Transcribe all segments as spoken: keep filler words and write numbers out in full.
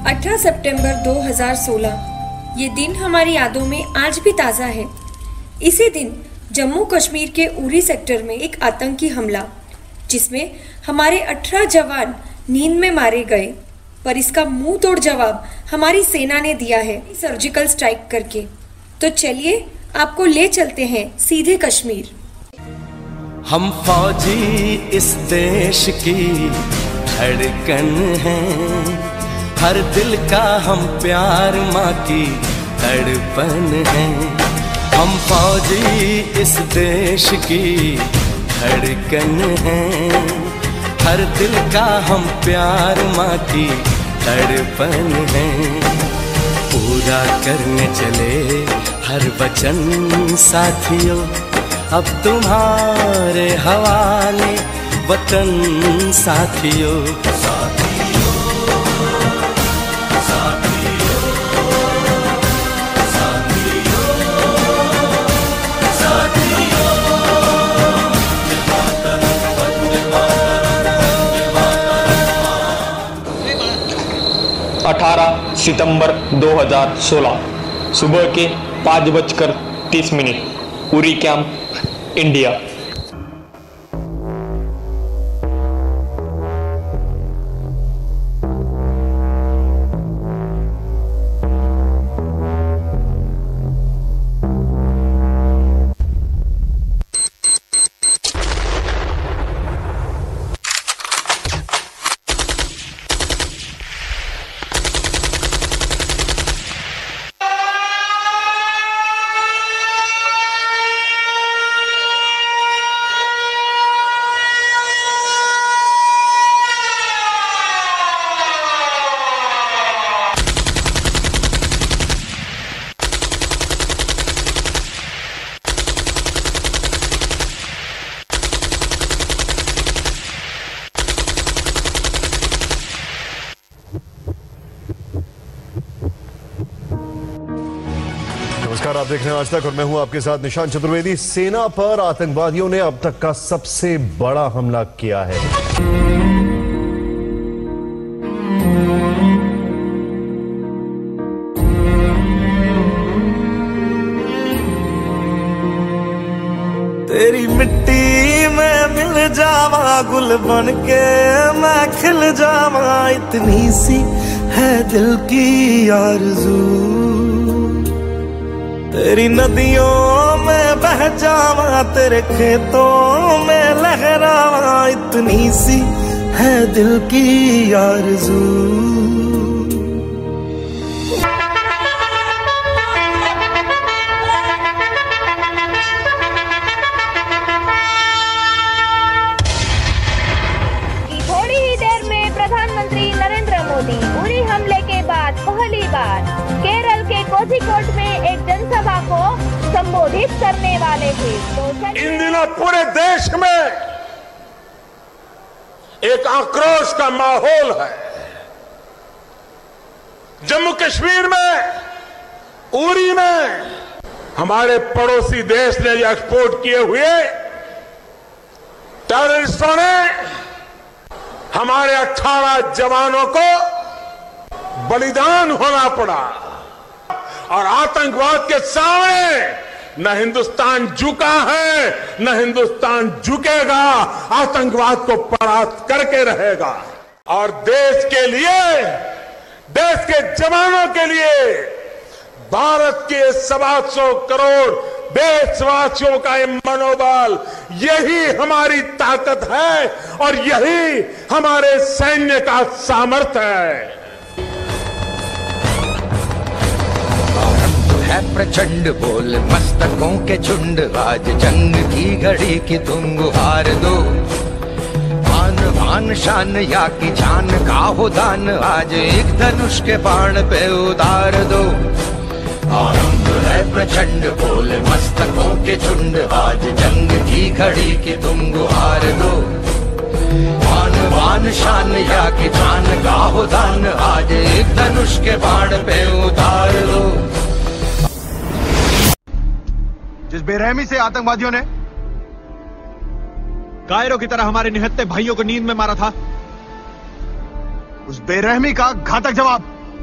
अठारह सितंबर दो हज़ार सोलह ये दिन हमारी यादों में आज भी ताज़ा है। इसी दिन जम्मू कश्मीर के उरी सेक्टर में एक आतंकी हमला, जिसमें हमारे अठारह जवान नींद में मारे गए, पर इसका मुंह तोड़ जवाब हमारी सेना ने दिया है सर्जिकल स्ट्राइक करके। तो चलिए आपको ले चलते हैं सीधे कश्मीर। हम फौजी इस देश की धड़कन हैं, हर दिल का हम प्यार माँ की तड़पन है। हम फौजी इस देश की धड़कन हैं, हर दिल का हम प्यार माँ की तड़पन है। पूरा करने चले हर वचन साथियों, अब तुम्हारे हवाले वतन साथियों। अठारह सितंबर दो हज़ार सोलह सुबह के पाँच बजकर तीस मिनट उरी कैंप, इंडिया। नमस्कार, आप देख रहे हैं आज तक और मैं हूं आपके साथ निशान चतुर्वेदी। सेना पर आतंकवादियों ने अब तक का सबसे बड़ा हमला किया है। तेरी मिट्टी में मिल जावा, गुल बन के मैं खिल जावा, इतनी सी है दिल की आरज़ू। तेरी नदियों में बह जावा, तेरे खेतों में लहरावा, इतनी सी है दिल की आरज़ू। थोड़ी ही देर में प्रधानमंत्री नरेंद्र मोदी उरी हमले के बाद पहली बार केरल के कोझिकोड में एक जनसभा को संबोधित करने वाले थे। तो इन दिनों पूरे देश में एक आक्रोश का माहौल है। जम्मू कश्मीर में, उरी में हमारे पड़ोसी देश ने एक्सपोर्ट किए हुए टेररिस्टों ने हमारे अठारह जवानों को बलिदान होना पड़ा, और आतंकवाद के सामने न हिंदुस्तान झुका है, न हिंदुस्तान झुकेगा। आतंकवाद को परास्त करके रहेगा, और देश के लिए, देश के जवानों के लिए, भारत के सवा सौ करोड़ देशवासियों का ये मनोबल, यही हमारी ताकत है और यही हमारे सैन्य का सामर्थ्य है। है प्रचंड बोल मस्तकों के झुंड, आज जंग की घड़ी की तुम गुहार दो। आन बान शान या की जान का हो दान, आज एक धनुष के बाण पे उतार दो। आरंभ है प्रचंड बोल मस्तकों के झुंड, आज जंग की घड़ी की तुम गुहार दो। आन बान शान या की जान का हो दान, आज एक धनुष के बाण पे उतार दो। जिस बेरहमी से आतंकवादियों ने कायरों की तरह हमारे निहत्थे भाइयों को नींद में मारा था, उस बेरहमी का घातक जवाब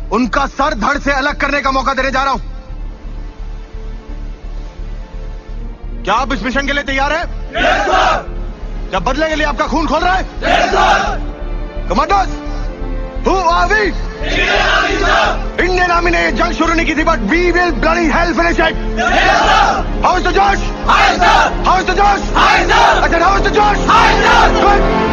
उनका सर धड़ से अलग करने का मौका देने जा रहा हूं। क्या आप इस मिशन के लिए तैयार हैं? yes, sir! क्या बदले के लिए आपका खून खोल रहा है? yes, sir! Commandos, who are we? Indian army ने ये जंग शुरू नहीं की थी, but we will bloody hell finish it. How is the josh? High sir! How is the josh? High sir! अच्छा, how is the josh? High sir! Good.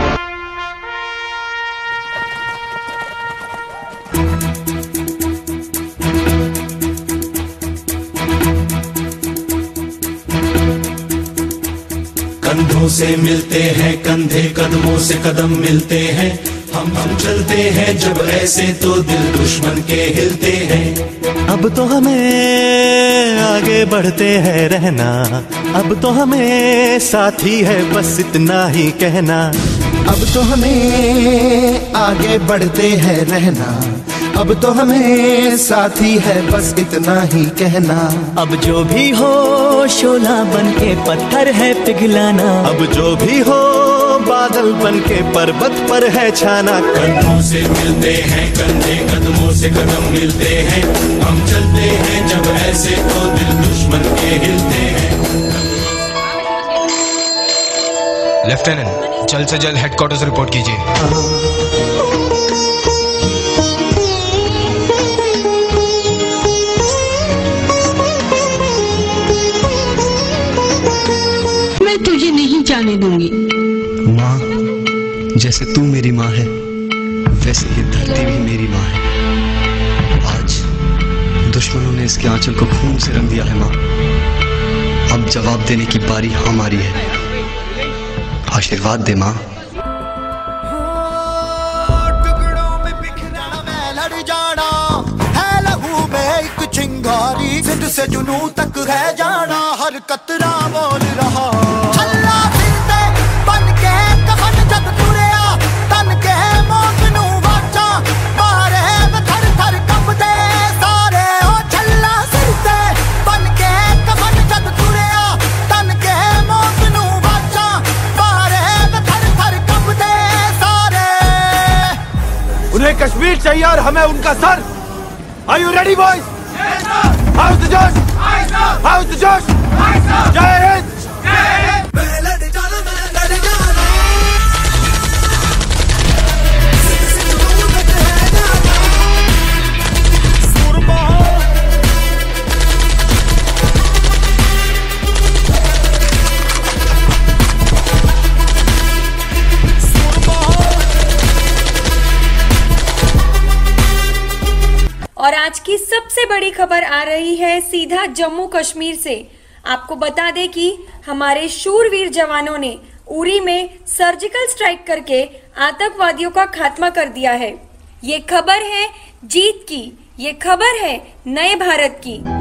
कंधों से मिलते हैं कंधे, कदमों से कदम मिलते हैं, हम हम चलते हैं जब ऐसे तो दिल दुश्मन के हिलते हैं। अब तो हमें आगे बढ़ते हैं रहना, अब तो हमें साथी है बस इतना ही कहना। अब तो हमें आगे बढ़ते हैं रहना, अब तो हमें साथी है बस इतना ही कहना। अब जो भी हो शोला बन के पत्थर है पिघलाना, अब जो भी हो बादल बन के पर्वत पर है छाना। कंधों से मिलते हैं कंधे, कदमों से कदम मिलते हैं, हम चलते हैं जब ऐसे तो दिल दुश्मन के हिलते हैं। लेफ्टिनेंट, जल्द से जल्द हेडक्वार्टर्स रिपोर्ट कीजिए। मैं तुझे नहीं जाने दूंगी। माँ, जैसे तू मेरी माँ है वैसे ये धरती भी मेरी माँ है। आज दुश्मनों ने इसके आंचल को खून से रंग दिया है माँ, अब जवाब देने की बारी हमारी है। आशीर्वाद दे माँ। टुकड़ों में बिखरा मैं लड़ जाना है, लहू में एक चिंगारी, जिद से जुनू तक है जाना, हर कतरा बोल रहा। छल्ला फिरते बन के कफन जब तुरया, तन के मौत नू वाचा, मारे थर थर कंबदे सारे। ओ छल्ला फिरते बन के कफन जब तुरया, तन के मौत नू वाचा, मारे थर थर कंबदे सारे। उन्हें कश्मीर चाहिए और हमें उनका sir. Are you ready, boys? Yes, sir. How's the Josh? Aye, sir. How's the Josh? Aye, sir. Jai Hind. Jai Hind. मैं लड़ जाना, मैं लड़ जाना। सुरमा। और आज की सबसे बड़ी खबर आ रही है सीधा जम्मू कश्मीर से। आपको बता दें कि हमारे शूरवीर जवानों ने उरी में सर्जिकल स्ट्राइक करके आतंकवादियों का खात्मा कर दिया है। ये खबर है जीत की, ये खबर है नए भारत की।